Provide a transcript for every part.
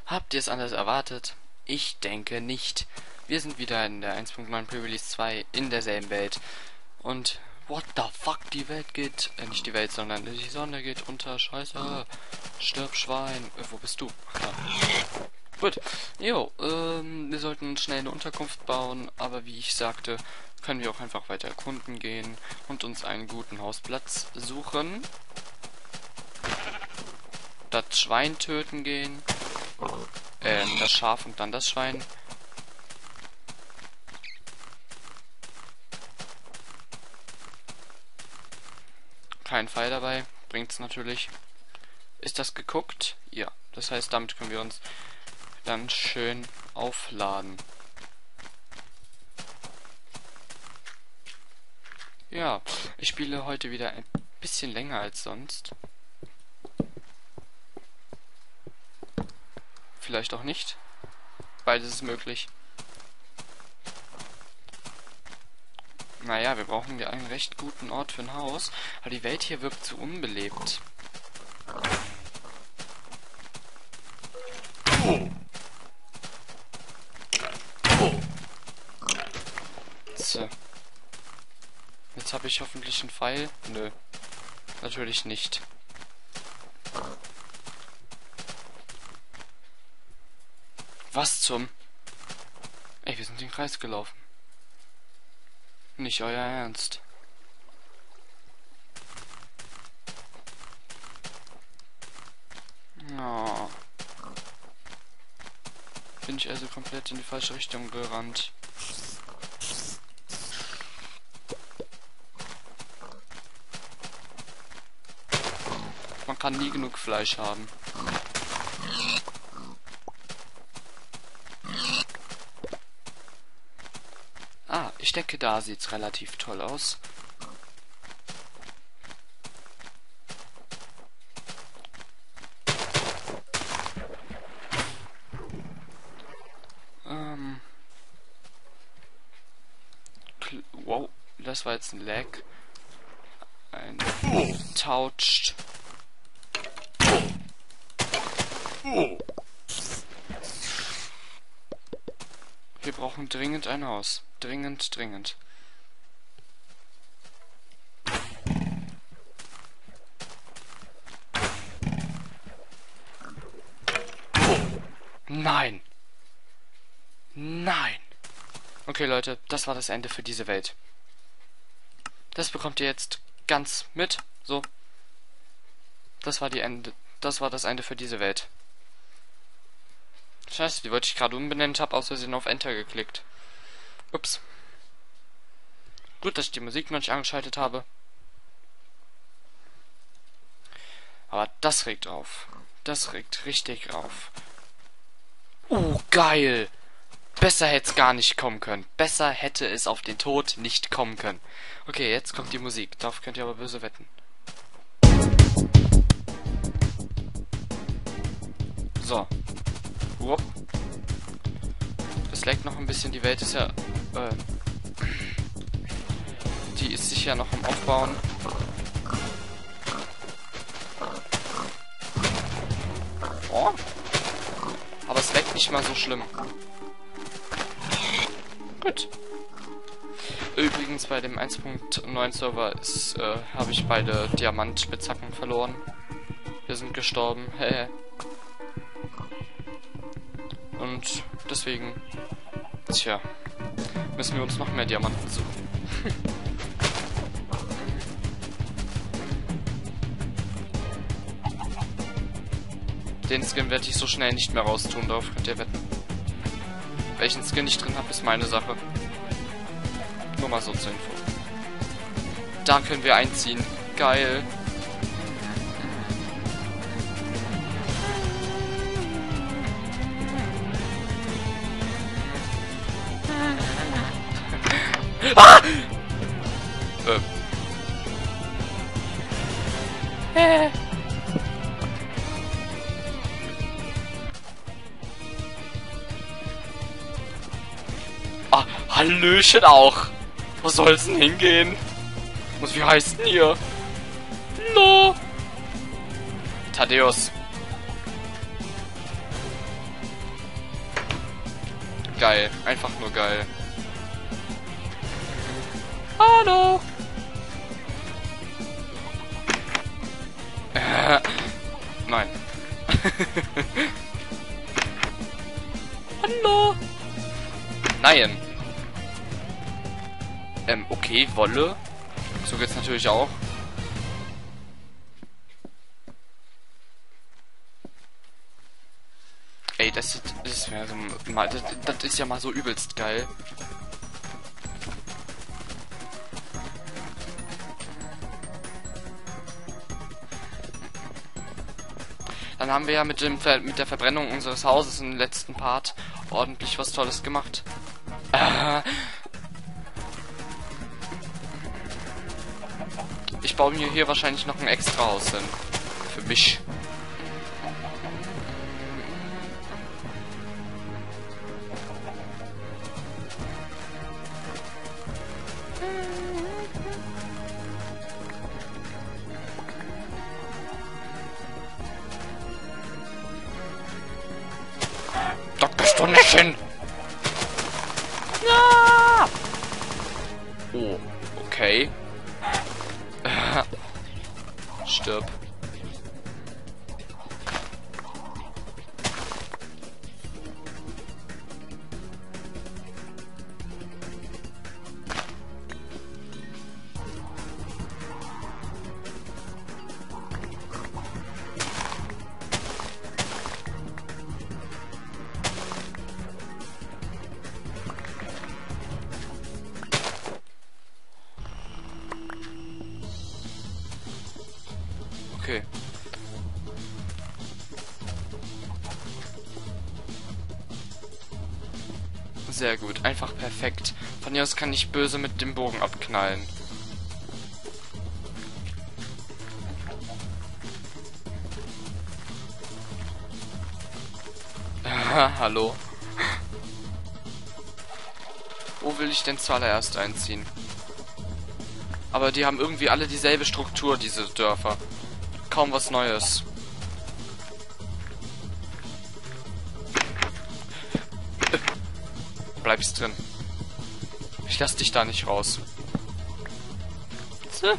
Habt ihr es anders erwartet? Ich denke nicht. Wir sind wieder in der 1.9 Pre-Release 2 in derselben Welt. Und what the fuck, die Welt geht, nicht die Welt, sondern die Sonne geht unter. Scheiße. Stirb, Schwein. Wo bist du? Ach, da. Gut. Jo, wir sollten uns schnell eine Unterkunft bauen, aber wie ich sagte, können wir auch einfach weiter erkunden gehen und uns einen guten Hausplatz suchen. Das Schwein töten gehen. Das Schaf und dann das Schwein. Kein Pfeil dabei. Bringt's natürlich. Ist das geguckt? Ja. Das heißt, damit können wir uns dann schön aufladen. Ja, ich spiele heute wieder ein bisschen länger als sonst. Vielleicht auch nicht. Beides ist möglich. Naja, wir brauchen ja einen recht guten Ort für ein Haus, aber die Welt hier wirkt zu unbelebt. So. Jetzt habe ich hoffentlich einen Pfeil. Nö. Natürlich nicht. Was zum... Ey, wir sind den Kreis gelaufen. Nicht euer Ernst. Oh. Bin ich also komplett in die falsche Richtung gerannt. Man kann nie genug Fleisch haben. Ah, ich denke, da sieht's relativ toll aus. Wow, das war jetzt ein Lag. Ein Touched. Wir brauchen dringend ein Haus. Dringend, dringend. Nein! Nein! Okay, Leute, das war das Ende für diese Welt. Das bekommt ihr jetzt ganz mit. So. Das war das Ende für diese Welt. Scheiße, die wollte ich gerade umbenennen, habe aus Versehen auf Enter geklickt. Ups. Gut, dass ich die Musik noch nicht angeschaltet habe. Aber das regt auf. Das regt richtig auf. Geil! Besser hätte es gar nicht kommen können. Besser hätte es auf den Tod nicht kommen können. Okay, jetzt kommt die Musik. Darauf könnt ihr aber böse wetten. So. Wupp. Das leckt noch ein bisschen. Die Welt ist ja... die ist sicher noch am Aufbauen. Oh. Aber es leckt nicht mal so schlimm. Gut. Übrigens bei dem 1.9 Server habe ich beide Diamantspitzhacken verloren. Wir sind gestorben. Und deswegen, tja, müssen wir uns noch mehr Diamanten suchen. Den Skin werde ich so schnell nicht mehr raustun, darauf könnt ihr wetten. Welchen Skin ich drin habe, ist meine Sache. Nur mal so zur Info. Da können wir einziehen. Geil. Ah! Ah, Hallöchen auch. Wo soll's denn hingehen? Wie heißt denn hier? No. Thaddeus. Geil. Einfach nur geil. Hallo! Nein. Hallo! Nein. Okay, Wolle. So geht's natürlich auch. Ey, das ist ja mal so übelst geil. Dann haben wir ja mit der Verbrennung unseres Hauses im letzten Part ordentlich was Tolles gemacht. Ich baue mir hier wahrscheinlich noch ein extra Haus hin. Für mich. Dort bist du nicht hin! Ja! Oh, okay. Stirb. Okay. Sehr gut, einfach perfekt. Von hier aus kann ich böse mit dem Bogen abknallen. Hallo. Wo will ich denn zuallererst einziehen? Aber die haben irgendwie alle dieselbe Struktur, diese Dörfer. Kaum was Neues. Bleibst drin. Ich lass dich da nicht raus. So.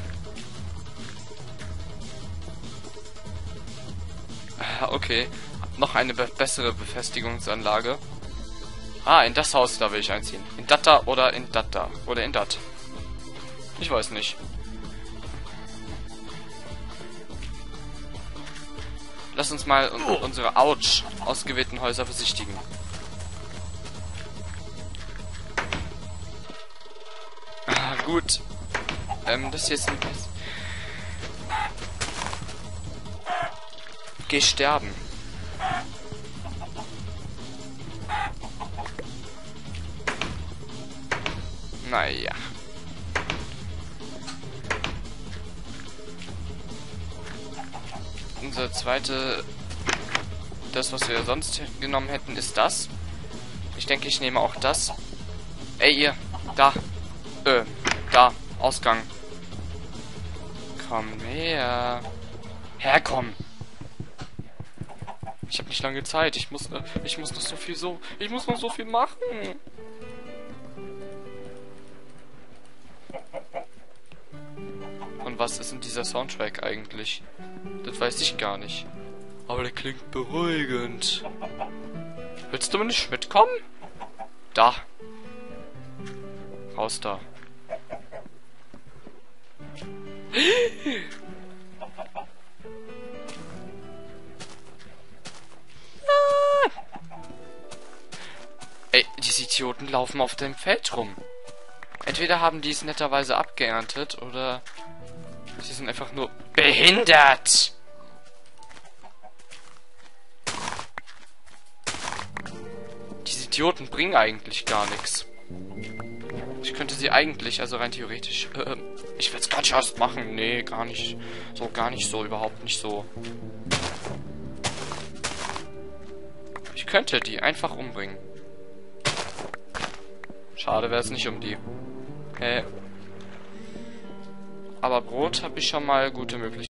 Okay. Noch eine bessere Befestigungsanlage. Ah, in das Haus, da will ich einziehen. In dat da oder in dat da. Oder in dat. Ich weiß nicht. Lass uns mal unsere ausgewählten Häuser besichtigen. Ah, gut. Das hier ist ein... Geh sterben. Naja. Unser zweite... Das, was wir sonst genommen hätten, ist das. Ich denke, ich nehme auch das. Ey, ihr. Da. Da. Ausgang. Komm her. Herkomm. Ich habe nicht lange Zeit. Ich muss noch so viel machen. Und was ist in dieser Soundtrack eigentlich? Das weiß ich gar nicht. Aber der klingt beruhigend. Willst du nicht mitkommen? Da. Raus da. Ey, diese Idioten laufen auf dem Feld rum. Entweder haben die es netterweise abgeerntet oder sie sind einfach nur behindert. Diese Idioten bringen eigentlich gar nichts. Ich könnte sie eigentlich, also rein theoretisch, ich will es gar nicht erst machen. Nee, gar nicht so, überhaupt nicht so. Ich könnte die einfach umbringen. Schade wäre es nicht um die. Aber Brot habe ich schon mal gute Möglichkeiten.